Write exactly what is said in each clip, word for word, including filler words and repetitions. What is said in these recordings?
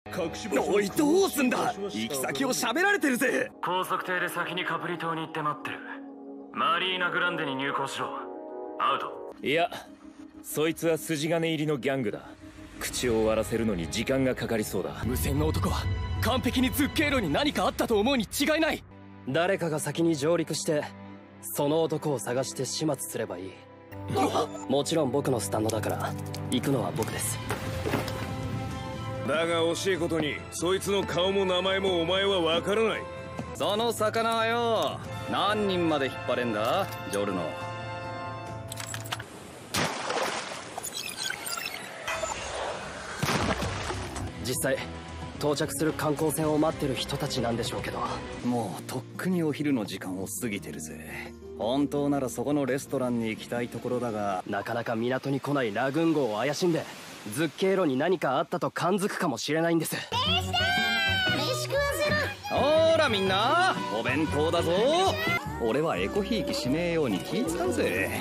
おい、どうすんだ。行き先を喋られてるぜ。 高速艇で先にカプリ島に行って待ってる。マリーナグランデに入港しろ。アウト。 いや、そいつは筋金入りのギャングだ。口を終わらせるのに時間がかかりそうだ。 無線の男は完璧にズッケーロに何かあったと思うに違いない。 誰かが先に上陸してその男を探して始末すればいい。もちろん僕のスタンドだから行くのは僕です。 だが惜しいことにそいつの顔も名前もお前は分からない。 その魚はよ、何人まで引っ張れんだジョルノ。 実際到着する観光船を待ってる人たちなんでしょうけど、 もうとっくにお昼の時間を過ぎてるぜ。本当ならそこのレストランに行きたいところだが、 なかなか港に来ないラグーン号を怪しんでズッケーロに何かあったと感づくかもしれないんです。 飯食わせろ。 ほーらみんな、お弁当だぞ。俺はエコひいきしねえように聞いたぜ。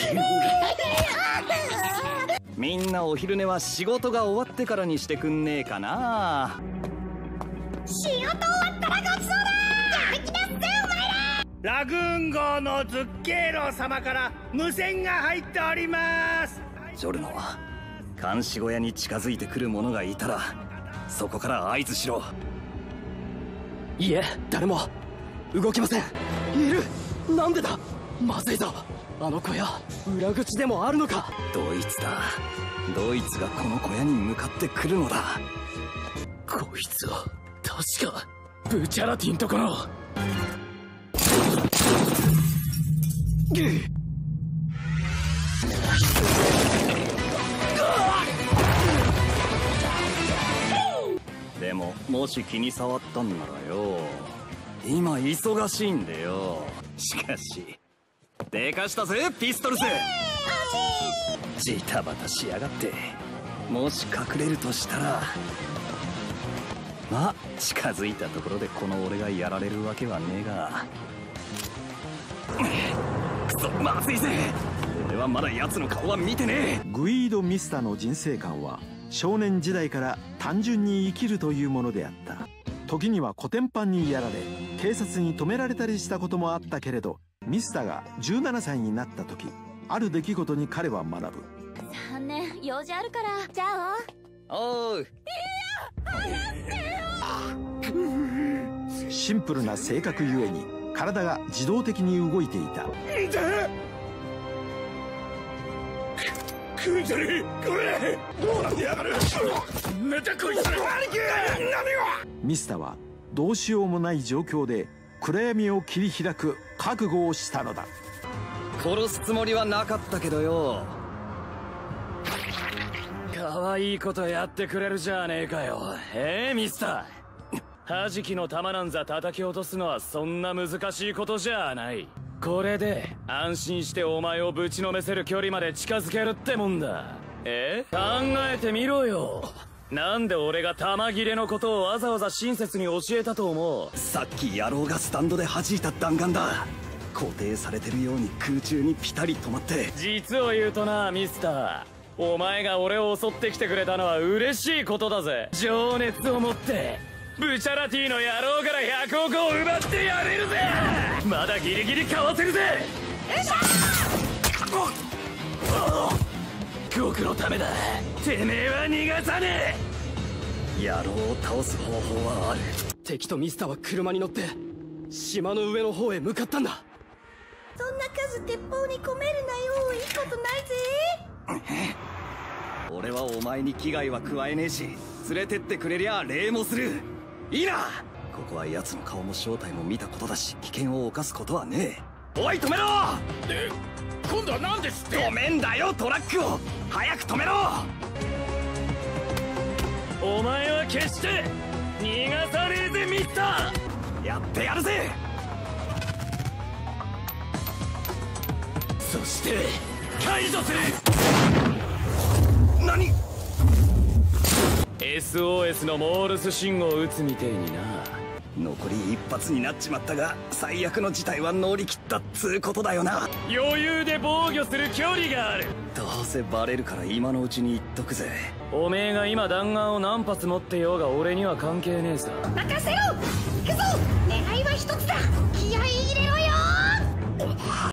みんなお昼寝は仕事が終わってからにしてくんねえかな。 仕事終わったらごちそうだ。やる気だっせお前ら。 ラグーン号のズッケーロ様から無線が入っております。 ジョルノ、監視小屋に近づいてくる者がいたらそこから合図しろ。 いえ、誰も動きません。いる。なんでだ。まずいぞ。あの小屋裏口でもあるのか。 ドイツだ。ドイツがこの小屋に向かってくるのだ。 こいつは確かブチャラティンとこの。 でももし気に障ったんならよ、今忙しいんでよ。しかしでかしたぜピストルズ。ジタバタしやがって。もし隠れるとしたら、まあ近づいたところでこの俺がやられるわけはねえが。くそまずいぜ。俺はまだ奴の顔は見てねえ。 グイード・ミスタの人生観は少年時代から単純に生きるというものであった。時にはコテンパンにやられ警察に止められたりしたこともあったけれど、ミスタがじゅうななさいになった時、ある出来事に彼は学ぶ。 さんねん用事あるから。じゃあおう。いや早くよ。 シンプルな性格ゆえに体が自動的に動いていた。 クイズリー、これどうなってやがる。めちゃこいつ何がミスタはどうしようもない状況で暗闇を切り開く覚悟をしたのだ。 殺すつもりはなかったけどよ。 可愛いことやってくれるじゃねえかよ。ええミスター。弾きの弾なんざ叩き落とすのはそんな難しいことじゃない。これで安心してお前をぶちのめせる距離まで近づけるってもんだ。え考えてみろよ。なんで俺が弾切れのことをわざわざ親切に教えたと思う。 さっき野郎がスタンドで弾いた弾丸だ。固定されてるように空中にピタリ止まって。 実を言うとなミスター、お前が俺を襲ってきてくれたのは嬉しいことだぜ。情熱を持ってブチャラティの野郎からひゃくおくを奪ってやれるぜ。まだギリギリかわせるぜ。よいしょ。僕のためだ。てめえは逃がさねえ。野郎を倒す方法はある。 敵とミスターは車に乗って島の上の方へ向かったんだ。 そんな数鉄砲に込めるなよ。いいことないぜ。 俺はお前に危害は加えねえし、連れてってくれりゃ礼もする。いいな。ここは奴の顔も正体も見たことだし、危険を冒すことはねえ。おい止めろ。 え、今度は何ですって。 止めんだよトラックを。早く止めろ。 お前は決して逃がさねえぜミスター。 やってやるぜ。 そして解除する。 何エスオーエス のモールス信号を打つみてえにな。 残り一発になっちまったが最悪の事態は乗り切ったっつうことだよな。 余裕で防御する距離がある。 どうせバレるから今のうちに言っとくぜ。 おめえが今弾丸を何発持ってようが俺には関係ねえさ。 任せろ。行くぞ。願いは一つだ。